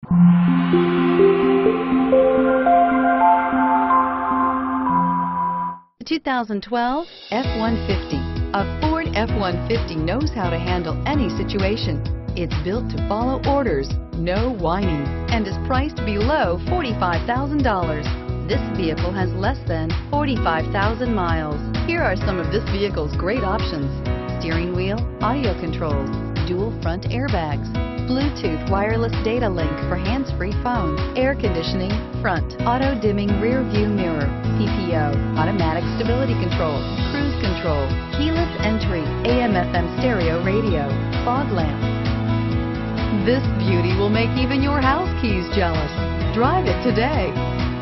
The 2012 F-150. A Ford F-150 knows how to handle any situation. It's built to follow orders, no whining, and is priced below $45,000. This vehicle has less than 45,000 miles. Here are some of this vehicle's great options: steering wheel audio controls, dual front airbags, Bluetooth wireless data link for hands-free phone, air conditioning, front, auto-dimming rear view mirror, PPO, automatic stability control, cruise control, keyless entry, AM/FM stereo radio, fog lamps. This beauty will make even your house keys jealous. Drive it today.